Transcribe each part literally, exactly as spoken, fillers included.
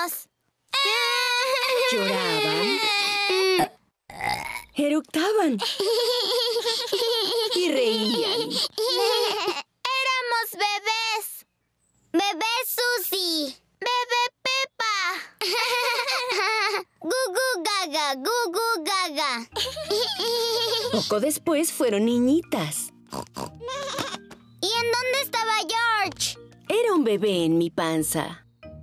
¡Ayúdenos! Lloraban, eructaban y reían. ¡Éramos bebés! ¡Bebé Susie! ¡Bebé Pepa! ¡Gugu gaga! ¡Gugu gaga! Poco después fueron niñitas. ¿Y en dónde estaba George? Era un bebé en mi panza.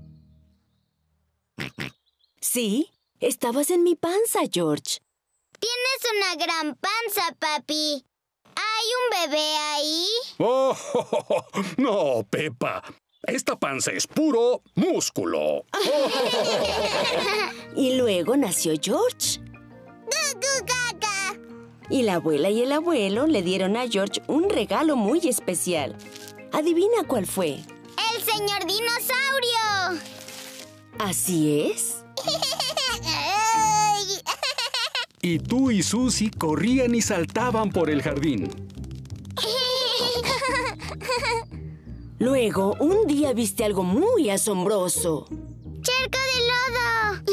Sí, estabas en mi panza, George. Tienes una gran panza, papi. ¿Hay un bebé ahí? Oh, oh, oh, oh. No, Pepa. Esta panza es puro músculo. Y luego nació George. ¡Gugu gaga! Y la abuela y el abuelo le dieron a George un regalo muy especial. ¿Adivina cuál fue? ¡El señor dinosaurio! Así es. Y tú y Susie corrían y saltaban por el jardín. Luego, un día viste algo muy asombroso. ¡Charco de lodo!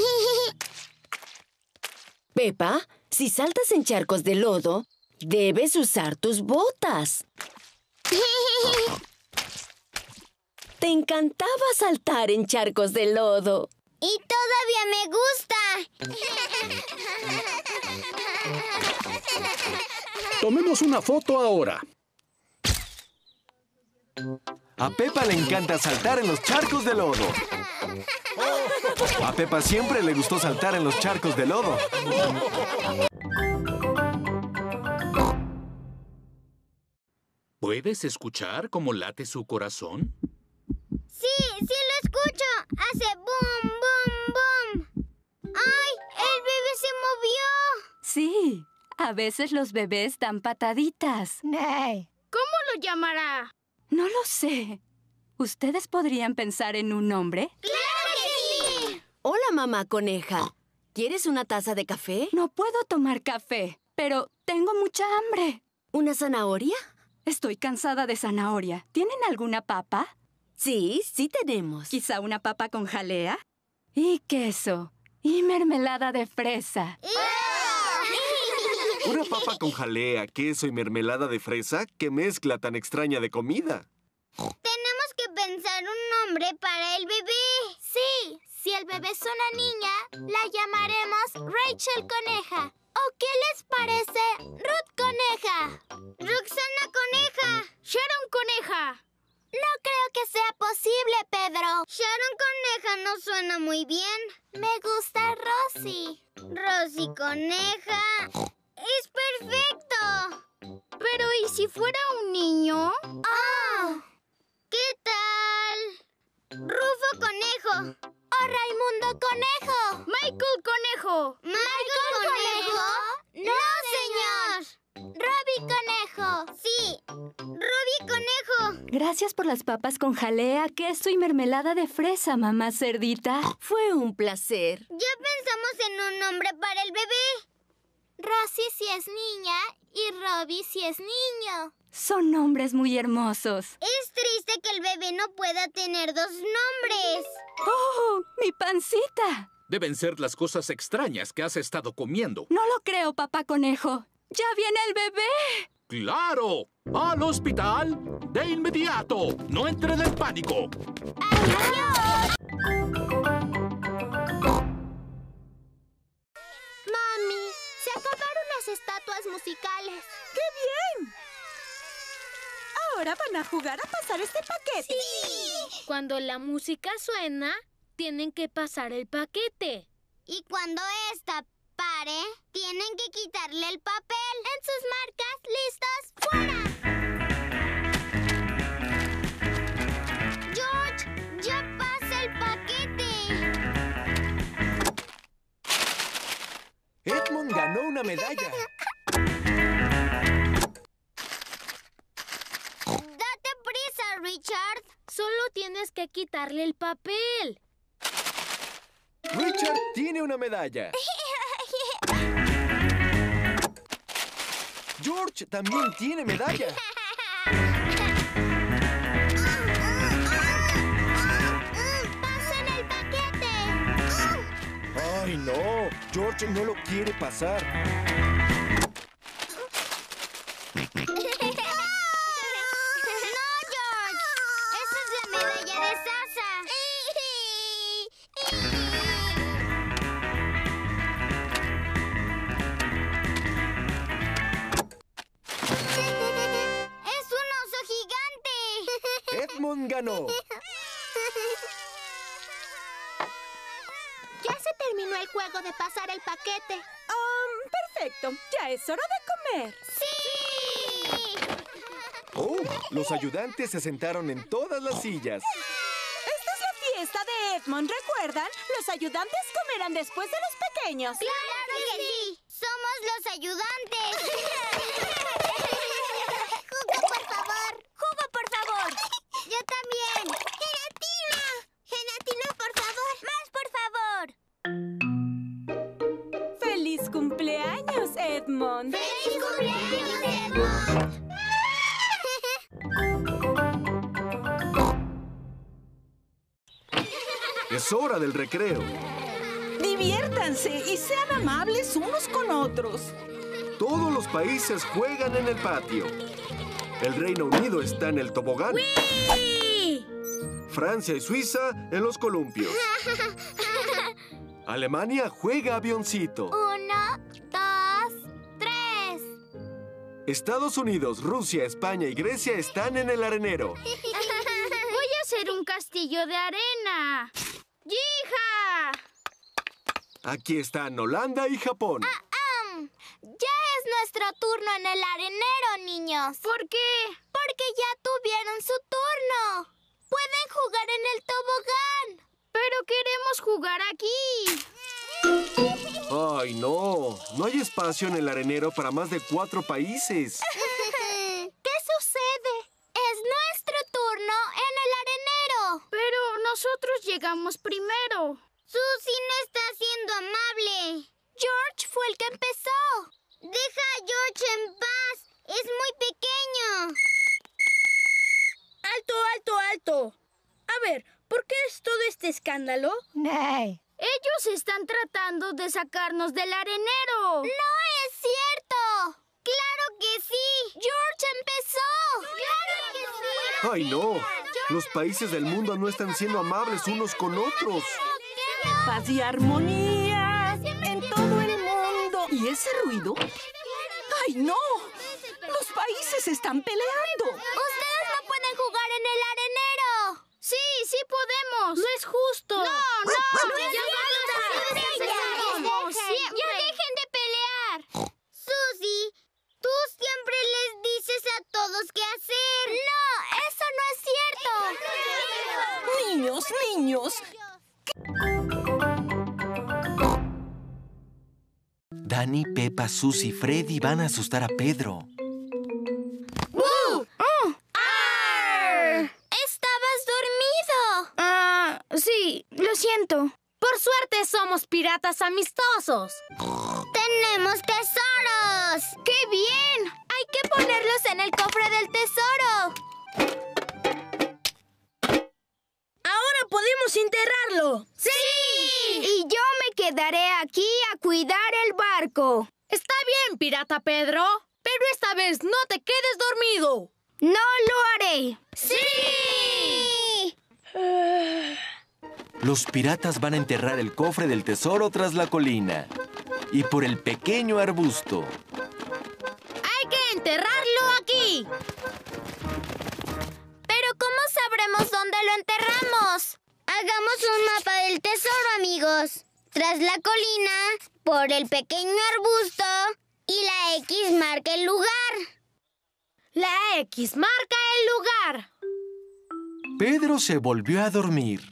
Pepa, si saltas en charcos de lodo, debes usar tus botas. Te encantaba saltar en charcos de lodo. ¡Y todavía me gusta! Tomemos una foto ahora. A Pepa le encanta saltar en los charcos de lodo. A Pepa siempre le gustó saltar en los charcos de lodo. ¿Puedes escuchar cómo late su corazón? ¡Sí, sí lo escucho! ¡Hace boom, boom, boom! ¡Ay, el bebé se movió! Sí, a veces los bebés dan pataditas. ¿Cómo lo llamará? No lo sé. ¿Ustedes podrían pensar en un nombre? ¡Claro que sí! Hola, mamá coneja. ¿Quieres una taza de café? No puedo tomar café, pero tengo mucha hambre. ¿Una zanahoria? Estoy cansada de zanahoria. ¿Tienen alguna papa? Sí, sí tenemos. ¿Quizá una papa con jalea? Y queso. Y mermelada de fresa. Una papa con jalea, queso y mermelada de fresa. ¿Qué mezcla tan extraña de comida? Tenemos que pensar un nombre para el bebé. Sí, si el bebé es una niña, la llamaremos Rachel Coneja. ¿O qué les parece Ruth Coneja? Roxana Coneja. Sharon Coneja. No creo que sea posible, Pedro. Sharon Coneja no suena muy bien. Me gusta Rosy. Rosy Coneja. ¡Es perfecto! Pero, ¿y si fuera un niño? ¡Ah! ¿Qué tal? Rufo Conejo. ¡O Raimundo Conejo! ¡Michael Conejo! ¿Michael Conejo? ¡No, señor! ¡Robbie Conejo! ¡Sí! ¡Robbie Conejo! Gracias por las papas con jalea, queso y mermelada de fresa, mamá cerdita. Fue un placer. Ya pensamos en un nombre para el bebé. Rosy si es niña y Robbie si es niño. Son nombres muy hermosos. Es triste que el bebé no pueda tener dos nombres. ¡Oh, mi pancita! Deben ser las cosas extrañas que has estado comiendo. No lo creo, papá conejo. ¡Ya viene el bebé! ¡Claro! ¡Al hospital! ¡De inmediato! ¡No entren en pánico! ¡Adiós! Mami, se acabaron las estatuas musicales. ¡Qué bien! Ahora van a jugar a pasar este paquete. ¡Sí! Cuando la música suena, tienen que pasar el paquete. Y cuando esta pare, tienen que quitarle el papel. En sus marcas, listos, ¡fuera! George, ya pasa el paquete. Edmund ganó una medalla. Date prisa, Richard. Solo tienes que quitarle el papel. Richard tiene una medalla. George también tiene medalla. ¡Pasen el paquete! no! George no lo quiere pasar. ¡No, George! ¡Esa es la medalla de Sasa! ¡Es un oso gigante! Edmond ganó. Ya se terminó el juego de pasar el paquete. Um, perfecto. Ya es hora de comer. ¡Sí! Oh, los ayudantes se sentaron en todas las sillas. Esta es la fiesta de Edmond. ¿Recuerdan? Los ayudantes comerán después de los pequeños. ¡Claro que sí! ¡Somos los ayudantes! ¡Jugo, por favor! ¡Jugo, por favor! ¡Yo también! ¡Gelatina! ¡Gelatina, por favor! ¡Más, por favor! ¡Feliz cumpleaños, Edmond! ¡Feliz cumpleaños, Edmond! Es hora del recreo. Diviértanse y sean amables unos con otros. Todos los países juegan en el patio. El Reino Unido está en el tobogán. ¡Sí! Francia y Suiza en los columpios. Alemania juega avioncito. Uno, dos, tres. Estados Unidos, Rusia, España y Grecia están en el arenero. Voy a hacer un castillo de arena. ¡Yija! Aquí están Holanda y Japón. Um, ya es nuestro turno en el arenero, niños. ¿Por qué? Porque ya tuvieron su turno. Pueden jugar en el tobogán. Pero queremos jugar aquí. ¡Ay, no! No hay espacio en el arenero para más de cuatro países. ¿Qué sucede? Es nuestro turno en el arenero. Pero nosotros llegamos primero. Susie no está siendo amable. George fue el que empezó. Deja a George en paz. Es muy pequeño. ¡Alto, alto, alto! A ver, ¿por qué es todo este escándalo? Nay. Ellos están tratando de sacarnos del arenero. ¡No es cierto! ¡Claro que sí! ¡George empezó! ¡Claro que sí! ¡Ay, no! Los países del mundo no están siendo amables unos con otros. Paz y armonía en todo el mundo. ¿Y ese ruido? ¡Ay, no! Los países están peleando. ¡Ustedes no pueden jugar en el arenero! Sí, sí podemos. No es justo. ¡No, no! ¡Ya basta! ¡Ya Siempre. dejen de pelear! Susie, tú siempre les dices a todos qué hacer. ¡No! ¡Eso no es cierto! Niños, niños. Dani, Peppa, Susie y Freddy van a asustar a Pedro. ¡Uh! ¡Arr! ¡Estabas dormido! Ah, sí, lo siento. Por suerte somos piratas amistosos. ¡Tenemos tesoros! ¡Qué bien! Hay que ponerlos en el cofre del tesoro. ¡Ahora podemos enterrarlo! ¡Sí! Y yo me quedaré aquí a cuidar el barco. Está bien, pirata Pedro, pero esta vez no te quedes dormido. No lo haré. ¡Sí! Los piratas van a enterrar el cofre del tesoro tras la colina y por el pequeño arbusto. ¡Hay que enterrarlo aquí! ¿Pero cómo sabremos dónde lo enterramos? Hagamos un mapa del tesoro, amigos. Tras la colina, por el pequeño arbusto y la X marca el lugar. La X marca el lugar. Pedro se volvió a dormir.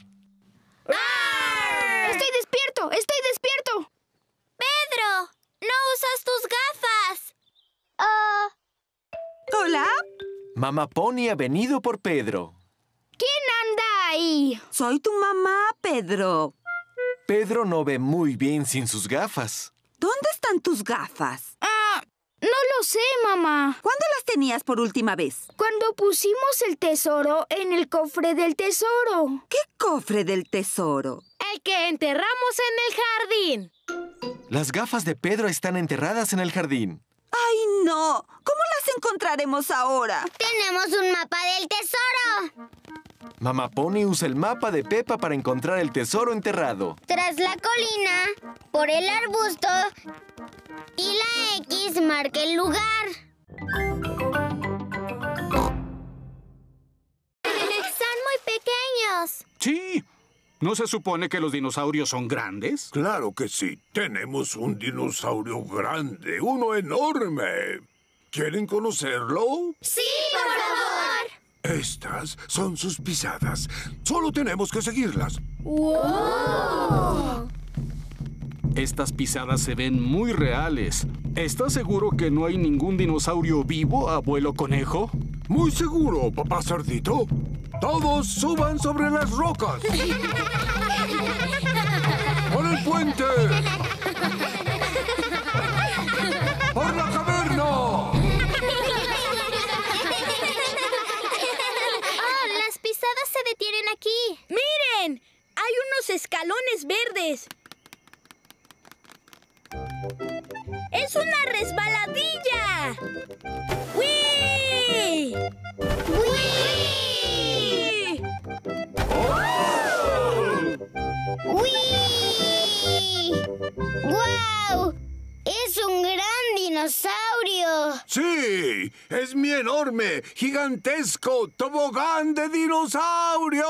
¡Arr! ¡Estoy despierto! ¡Estoy despierto! ¡Pedro! ¡No usas tus gafas! Oh. ¿Hola? Mamá Pony ha venido por Pedro. ¿Quién anda ahí? Soy tu mamá, Pedro. Pedro no ve muy bien sin sus gafas. ¿Dónde están tus gafas? Ah, no lo sé, mamá. ¿Cuándo las tenías por última vez? Cuando pusimos el tesoro en el cofre del tesoro. ¿Qué cofre del tesoro? El El que enterramos en el jardín. Las gafas de Pedro están enterradas en el jardín. ¡Ay, no! ¿Cómo las encontraremos ahora? Tenemos un mapa del tesoro. Mamá Pony usa el mapa de Peppa para encontrar el tesoro enterrado. Tras la colina, por el arbusto y la X marca el lugar. Son muy pequeños. Sí. ¿No se supone que los dinosaurios son grandes? Claro que sí. Tenemos un dinosaurio grande, uno enorme. ¿Quieren conocerlo? ¡Sí, por favor! Estas son sus pisadas. Solo tenemos que seguirlas. ¡Wow! Estas pisadas se ven muy reales. ¿Estás seguro que no hay ningún dinosaurio vivo, abuelo conejo? Muy seguro, papá cerdito. ¡Todos suban sobre las rocas! ¡Por el puente! ¡Por la caverna! ¡Oh, las pisadas se detienen aquí! ¡Miren! Hay unos escalones verdes. ¡Es una resbaladilla! ¡Uy! ¡Uy! ¡Uy! ¡Guau! ¡Es un gran dinosaurio! ¡Sí! ¡Es mi enorme, gigantesco tobogán de dinosaurio!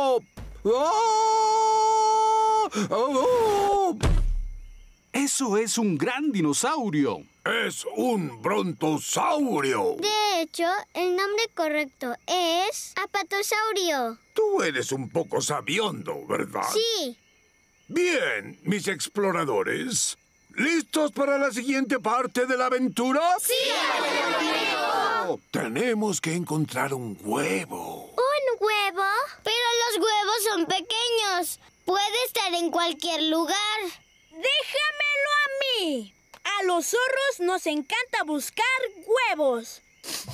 ¡Oh! ¡Oh! ¡Eso es un gran dinosaurio! ¡Es un brontosaurio! De hecho, el nombre correcto es apatosaurio. Tú eres un poco sabiondo, ¿verdad? Sí. Bien, mis exploradores. ¿Listos para la siguiente parte de la aventura? ¡Sí, abuelo conejo! Tenemos que encontrar un huevo. ¿Un huevo? Pero los huevos son pequeños. Puede estar en cualquier lugar. ¡Déjamelo a mí! A los zorros nos encanta buscar huevos.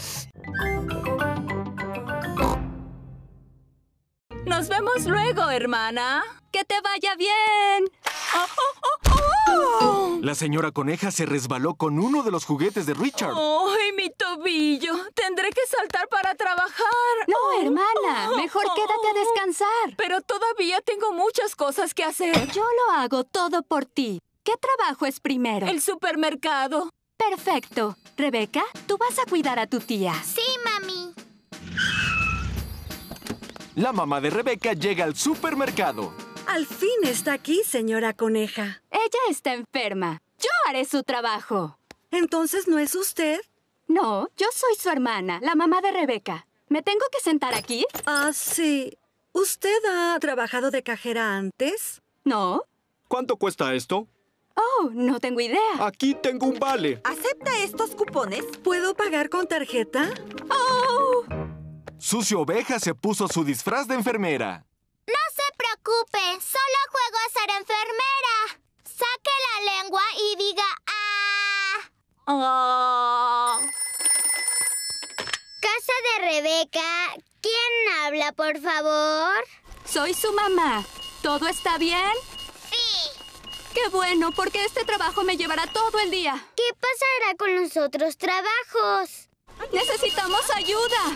Nos vemos luego, hermana. ¡Que te vaya bien! ¡Oh, oh, oh, oh! La señora coneja se resbaló con uno de los juguetes de Richard. ¡Ay, mi tobillo! Tendré que saltar para trabajar. No, hermana. Mejor quédate a descansar. Pero todavía tengo muchas cosas que hacer. Yo lo hago todo por ti. ¿Qué trabajo es primero? El supermercado. Perfecto. Rebeca, tú vas a cuidar a tu tía. Sí, mami. La mamá de Rebeca llega al supermercado. Al fin está aquí, señora coneja. Ella está enferma. Yo haré su trabajo. ¿Entonces no es usted? No, yo soy su hermana, la mamá de Rebeca. ¿Me tengo que sentar aquí? Ah, sí. ¿Usted ha trabajado de cajera antes? No. ¿Cuánto cuesta esto? Oh, no tengo idea. Aquí tengo un vale. ¿Acepta estos cupones? ¿Puedo pagar con tarjeta? ¡Oh! Sucio Oveja se puso su disfraz de enfermera. No se preocupe, solo juego a ser enfermera. Saque la lengua y diga ¡ah! Oh. Casa de Rebeca, ¿quién habla, por favor? Soy su mamá. ¿Todo está bien? Sí. ¡Qué bueno! Porque este trabajo me llevará todo el día. ¿Qué pasará con los otros trabajos? ¡Necesitamos ayuda!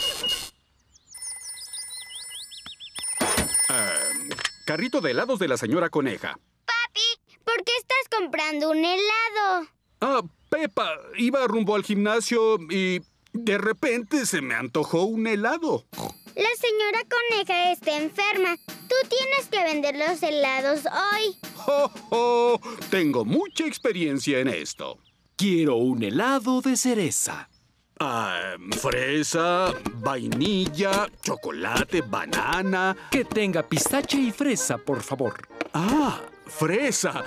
Uh, carrito de helados de la señora coneja. Papi, ¿por qué estás comprando un helado? Ah, Peppa, iba rumbo al gimnasio y de repente se me antojó un helado. La señora coneja está enferma. Tú tienes que vender los helados hoy. ¡Oh, oh! Tengo mucha experiencia en esto. Quiero un helado de cereza. Ah, fresa, vainilla, chocolate, banana. Que tenga pistache y fresa, por favor. Ah, fresa.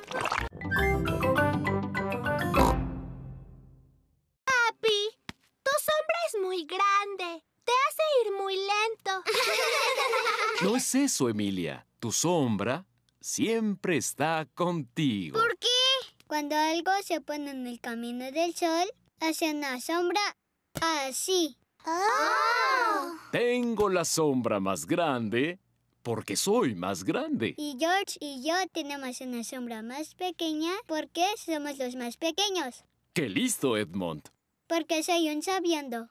Papi, tu sombra es muy grande. Te hace ir muy lento. No es eso, Emilia. Tu sombra siempre está contigo. ¿Por qué? Cuando algo se pone en el camino del sol, hace una sombra así. ¡Oh! Tengo la sombra más grande porque soy más grande. Y George y yo tenemos una sombra más pequeña porque somos los más pequeños. ¡Qué listo, Edmond! Porque soy un sabiondo.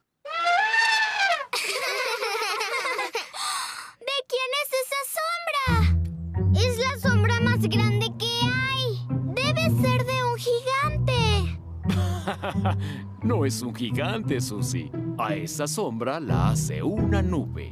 ¿De quién es esa sombra? Es la sombra más grande que hay. Debe ser de un gigante. No es un gigante, Susie. A esa sombra la hace una nube.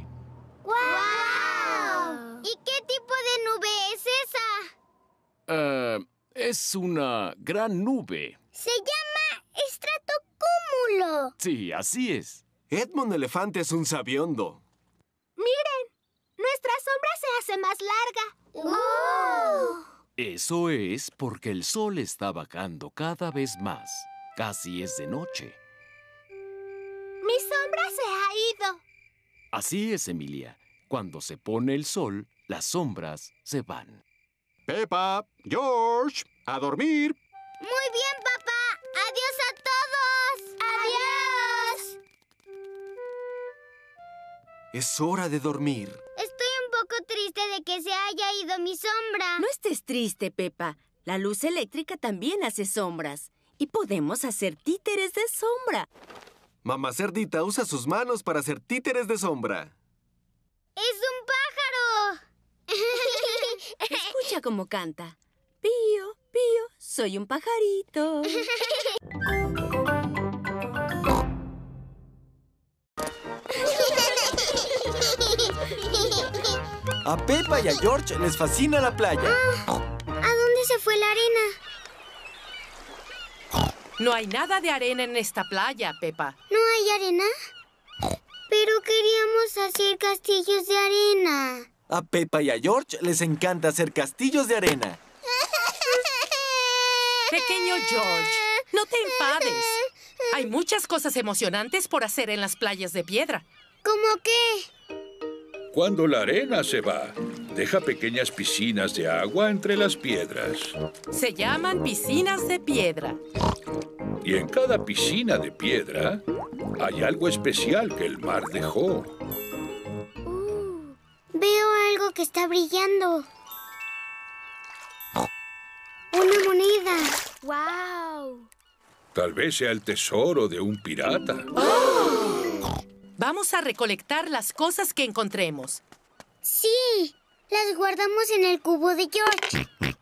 ¡Guau! ¿Y qué tipo de nube es esa? Uh, es una gran nube. Se llama estratocúmulo. Sí, así es. Edmond Elefante es un sabiondo. ¡Miren! Nuestra sombra se hace más larga. ¡Oh! Eso es porque el sol está bajando cada vez más. Casi es de noche. ¡Mi sombra se ha ido! Así es, Emilia. Cuando se pone el sol, las sombras se van. Peppa, George, a dormir. Muy bien, papá. ¡Adiós a todos! ¡Adiós! Es hora de dormir. Estoy un poco triste de que se haya ido mi sombra. No estés triste, Peppa. La luz eléctrica también hace sombras. Y podemos hacer títeres de sombra. Mamá Cerdita usa sus manos para hacer títeres de sombra. ¡Es un pájaro! Escucha cómo canta. Pío, pío, soy un pajarito. A Peppa y a George les fascina la playa. ¿A dónde se fue la arena? No hay nada de arena en esta playa, Peppa. ¿No hay arena? Pero queríamos hacer castillos de arena. A Peppa y a George les encanta hacer castillos de arena. Pequeño George, no te enfades. Hay muchas cosas emocionantes por hacer en las playas de piedra. ¿Cómo qué? Cuando la arena se va, deja pequeñas piscinas de agua entre las piedras. Se llaman piscinas de piedra. Y en cada piscina de piedra hay algo especial que el mar dejó. Uh, veo algo que está brillando. ¡Una moneda! ¡Wow! Tal vez sea el tesoro de un pirata. ¡Oh! Vamos a recolectar las cosas que encontremos. ¡Sí! Las guardamos en el cubo de George.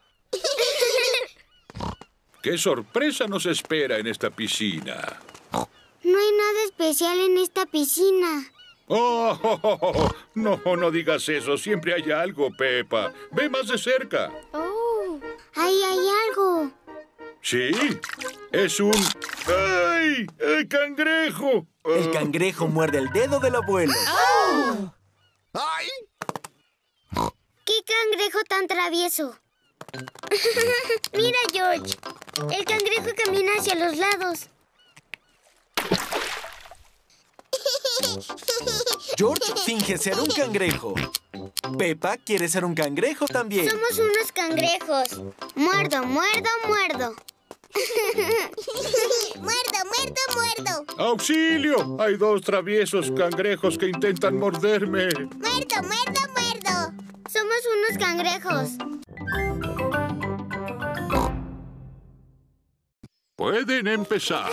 ¿Qué sorpresa nos espera en esta piscina? No hay nada especial en esta piscina. Oh, oh, oh, oh. No, no digas eso. Siempre hay algo, Peppa. Ve más de cerca. Oh, ahí hay algo. Sí, es un... ¡Ay! ¡El cangrejo! El cangrejo muerde el dedo del abuelo. ¡Oh! ¡Ay! ¡Qué cangrejo tan travieso! Mira, George. El cangrejo camina hacia los lados. George finge ser un cangrejo. Peppa quiere ser un cangrejo también. Somos unos cangrejos. Muerdo, muerdo, muerdo. Muerdo, muerdo, muerdo. ¡Auxilio! Hay dos traviesos cangrejos que intentan morderme. Muerdo, muerdo, muerdo. Somos unos cangrejos. Pueden empezar.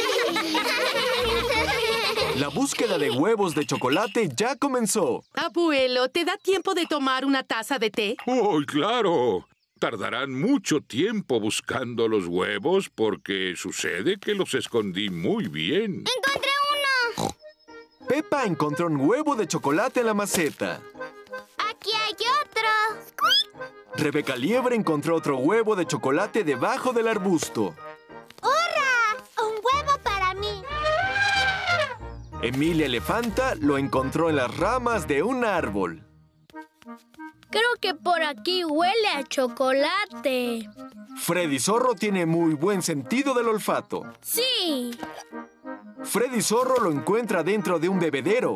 La búsqueda de huevos de chocolate ya comenzó. Abuelo, ¿te da tiempo de tomar una taza de té? ¡Oh, claro! Tardarán mucho tiempo buscando los huevos porque sucede que los escondí muy bien. ¡Encontré uno! Peppa encontró un huevo de chocolate en la maceta. ¡Aquí hay otro! Rebeca Liebre encontró otro huevo de chocolate debajo del arbusto. ¡Hurra! ¡Un huevo para mí! Emilia Elefanta lo encontró en las ramas de un árbol. Creo que por aquí huele a chocolate. Freddy Zorro tiene muy buen sentido del olfato. ¡Sí! Freddy Zorro lo encuentra dentro de un bebedero.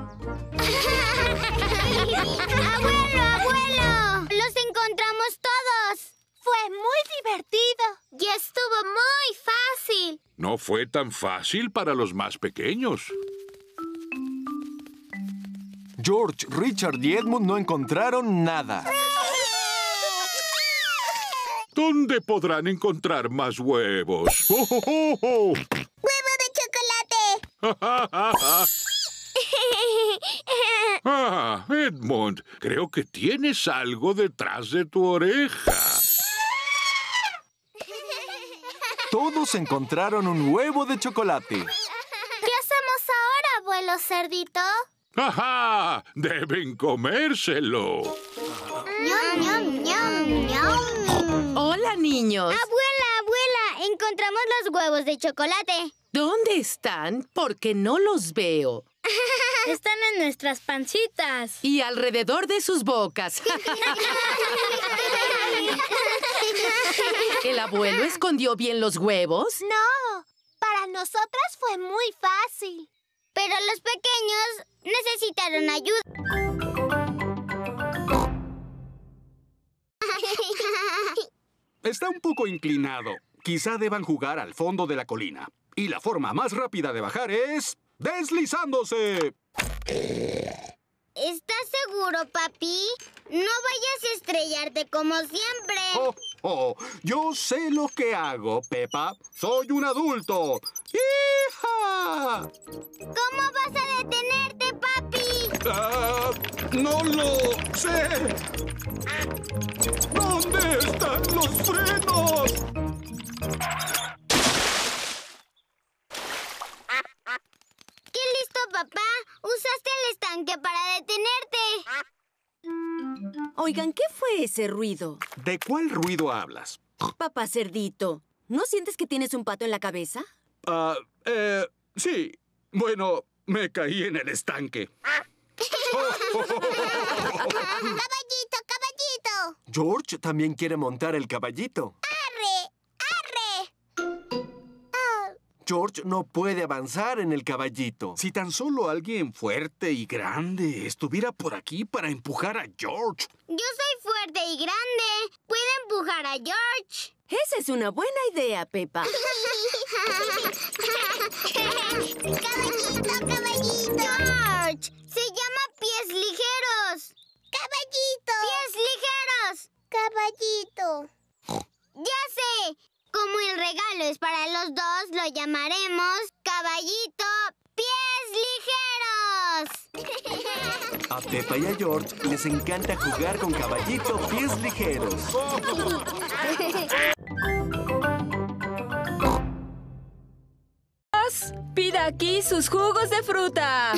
¡Abuelo, abuelo! ¡Los encontramos todos! Fue muy divertido. Y estuvo muy fácil. No fue tan fácil para los más pequeños. George, Richard y Edmund no encontraron nada. ¿Dónde podrán encontrar más huevos? ¡Oh, oh, oh, oh! ¡Huevo de chocolate! Ah, Edmund, creo que tienes algo detrás de tu oreja. Todos encontraron un huevo de chocolate. ¿Qué hacemos ahora, abuelo cerdito? ¡Ajá! ¡Deben comérselo! ¡Ñam, ñam, ñam, ñam! Hola, niños. Abuela, abuela, encontramos los huevos de chocolate. ¿Dónde están? Porque no los veo. Están en nuestras pancitas. Y alrededor de sus bocas. ¿El abuelo escondió bien los huevos? No, para nosotras fue muy fácil. Pero los pequeños necesitaron ayuda. Está un poco inclinado. Quizá deban jugar al fondo de la colina. Y la forma más rápida de bajar es... ¡deslizándose! ¿Estás seguro, papi? No vayas a estrellarte como siempre. Oh, oh, yo sé lo que hago, Peppa. Soy un adulto. ¡Hija! ¿Cómo vas a detenerte, papi? Uh, no lo sé. ¿Dónde están los frenos? ¡Qué listo, papá! Usaste el estanque para detenerte. Oigan, ¿qué fue ese ruido? ¿De cuál ruido hablas? Papá Cerdito, ¿no sientes que tienes un pato en la cabeza? Ah, uh, eh, sí. Bueno, me caí en el estanque. ¡Caballito, caballito! George también quiere montar el caballito. ¡Arre! ¡Arre! Oh. George no puede avanzar en el caballito. Si tan solo alguien fuerte y grande estuviera por aquí para empujar a George. Yo soy fuerte y grande. Puedo empujar a George. Esa es una buena idea, Peppa. ¡Caballito, caballito! ¡George! ¡Se llama pies ligeros! ¡Caballito! ¡Pies ligeros! ¡Caballito! ¡Ya sé! Como el regalo es para los dos, lo llamaremos Caballito Pies Ligeros. A Peppa y a George les encanta jugar con Caballito Pies Ligeros. Pida aquí sus jugos de fruta.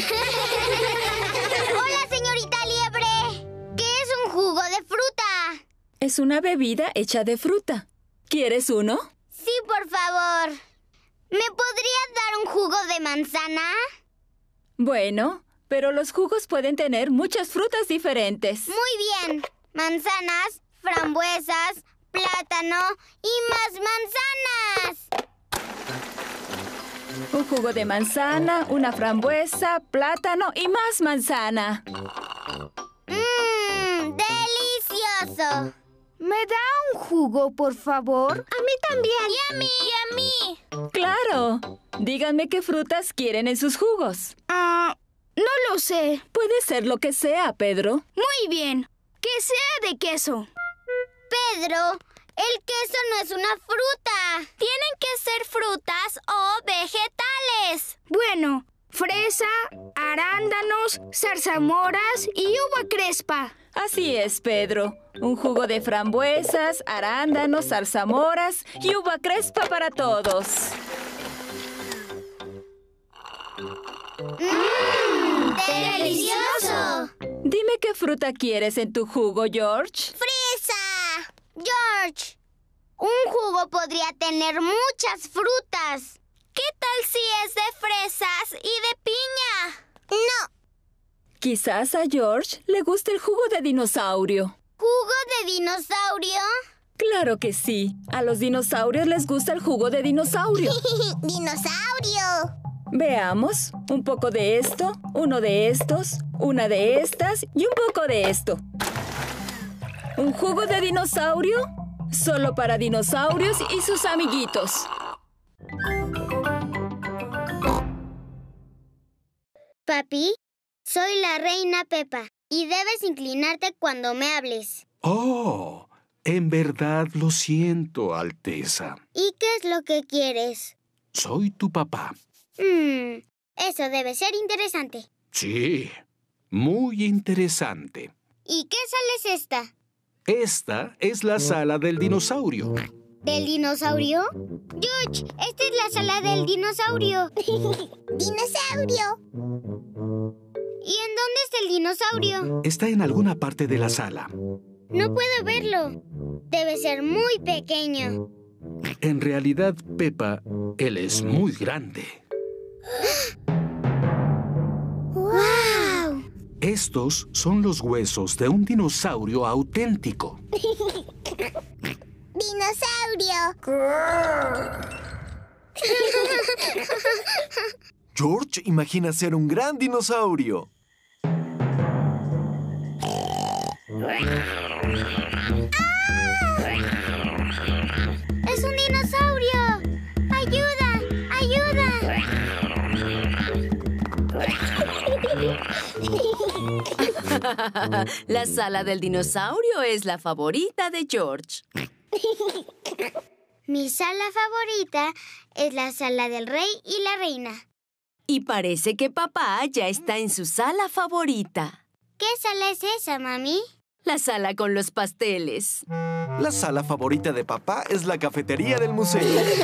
Hola, señorita Liebre. ¿Qué es un jugo de fruta? Es una bebida hecha de fruta. ¿Quieres uno? Sí, por favor. ¿Me podrías dar un jugo de manzana? Bueno, pero los jugos pueden tener muchas frutas diferentes. Muy bien. Manzanas, frambuesas, plátano y más manzanas. Un jugo de manzana, una frambuesa, plátano y más manzana. ¡Mmm! ¡Delicioso! ¿Me da un jugo, por favor? A mí también. Y a mí. Y a mí. ¡Claro! Díganme qué frutas quieren en sus jugos. Ah, uh, no lo sé. Puede ser lo que sea, Pedro. Muy bien. Que sea de queso. Pedro, el queso no es una fruta. Tienen que ser frutas o vegetales. Bueno, fresa, arándanos, zarzamoras y uva crespa. Así es, Pedro. Un jugo de frambuesas, arándanos, zarzamoras y uva crespa para todos. ¡Mmm! ¡Delicioso! Dime qué fruta quieres en tu jugo, George. ¡Fresa! George, un jugo podría tener muchas frutas. ¿Qué tal si es de fresas y de piña? No. Quizás a George le guste el jugo de dinosaurio. ¿Jugo de dinosaurio? Claro que sí. A los dinosaurios les gusta el jugo de dinosaurio. ¡Dinosaurio! Veamos. Un poco de esto, uno de estos, una de estas y un poco de esto. ¿Un jugo de dinosaurio? Solo para dinosaurios y sus amiguitos. Papi, Soy la reina Pepa y debes inclinarte cuando me hables. Oh, en verdad lo siento, Alteza. ¿Y qué es lo que quieres? Soy tu papá. Hmm, eso debe ser interesante. Sí, muy interesante. ¿Y qué sala es esta? Esta es la sala del dinosaurio. ¿Del dinosaurio? George, esta es la sala del dinosaurio. ¡Dinosaurio! ¿Y en dónde está el dinosaurio? Está en alguna parte de la sala. No puedo verlo. Debe ser muy pequeño. En realidad, Pepa, él es muy grande. ¡Wow! Estos son los huesos de un dinosaurio auténtico. ¡Dinosaurio! George imagina ser un gran dinosaurio. ¡Es un dinosaurio! ¡Ayuda! ¡Ayuda! La sala del dinosaurio es la favorita de George. Mi sala favorita es la sala del rey y la reina. Y parece que papá ya está en su sala favorita. ¿Qué sala es esa, mami? La sala con los pasteles. La sala favorita de papá es la cafetería del museo.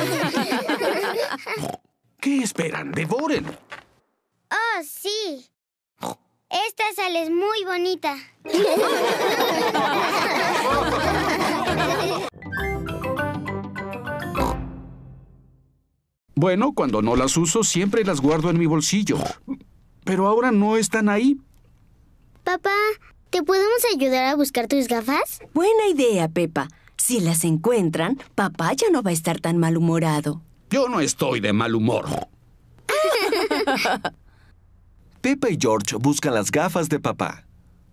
¿Qué esperan? ¡Devoren! ¡Oh, sí! Esta sala es muy bonita. Bueno, cuando no las uso, siempre las guardo en mi bolsillo. Pero ahora no están ahí. Papá, ¿te podemos ayudar a buscar tus gafas? Buena idea, Pepa. Si las encuentran, papá ya no va a estar tan malhumorado. Yo no estoy de mal humor. Pepa y George buscan las gafas de papá.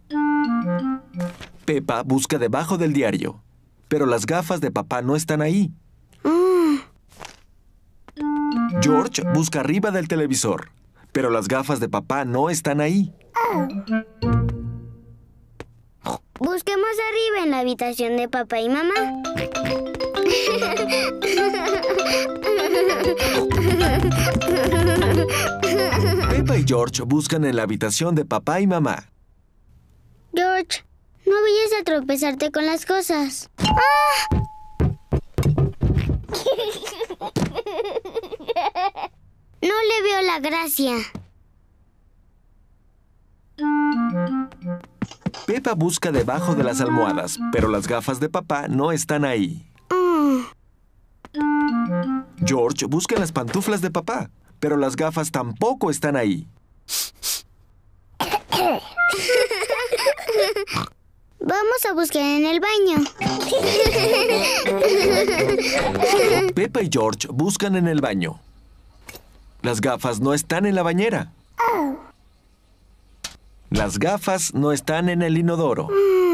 Pepa busca debajo del diario, pero las gafas de papá no están ahí. George busca arriba del televisor, pero las gafas de papá no están ahí. Busquemos arriba en la habitación de papá y mamá. Pepa y George buscan en la habitación de papá y mamá. George, no vayas a tropezarte con las cosas. ¡Ah! No le veo la gracia. Pepa busca debajo de las almohadas, pero las gafas de papá no están ahí. Mm. George busca en las pantuflas de papá, pero las gafas tampoco están ahí. Vamos a buscar en el baño. Pepa y George buscan en el baño. Las gafas no están en la bañera. Las gafas no están en el inodoro.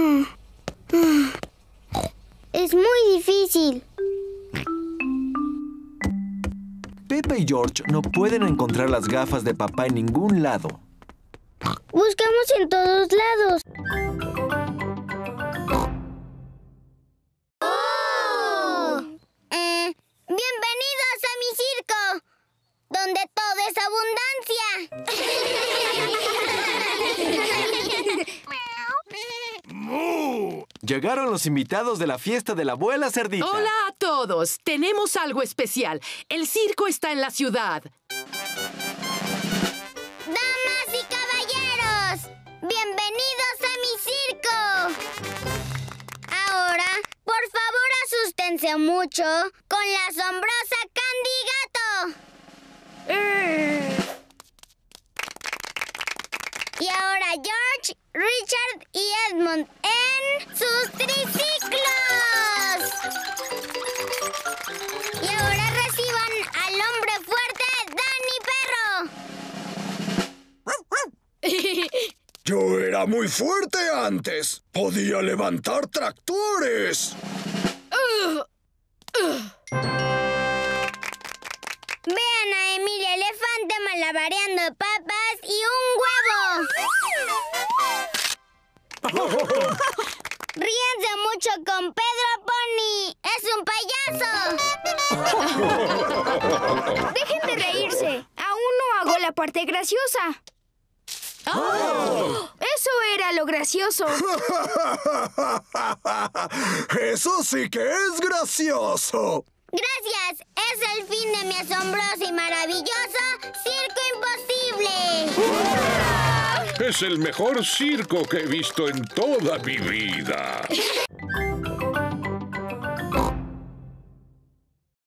Es muy difícil. Pepa y George no pueden encontrar las gafas de papá en ningún lado. Buscamos en todos lados. ¡Oh! Eh, ¡Bienvenidos a mi circo! Donde todo es abundancia. Llegaron los invitados de la fiesta de la abuela cerdita. Hola a todos. Tenemos algo especial. El circo está en la ciudad. Damas y caballeros, bienvenidos a mi circo. Ahora, por favor, asústense mucho con la asombrosa Candy Gato. Y ahora George, Richard y Edmond en sus triciclos. Y ahora reciban al hombre fuerte, Danny Perro. Yo era muy fuerte antes. Podía levantar tractores. Uh, uh. Vean a Emilia Elefante malabareando papas y un huevo. Ríense mucho con Pedro Pony. ¡Es un payaso! Dejen de reírse. Aún no hago la parte graciosa. ¡Oh! Eso era lo gracioso. Eso sí que es gracioso. Gracias. Es el fin de mi asombroso y maravilloso Circo Imposible. Es el mejor circo que he visto en toda mi vida.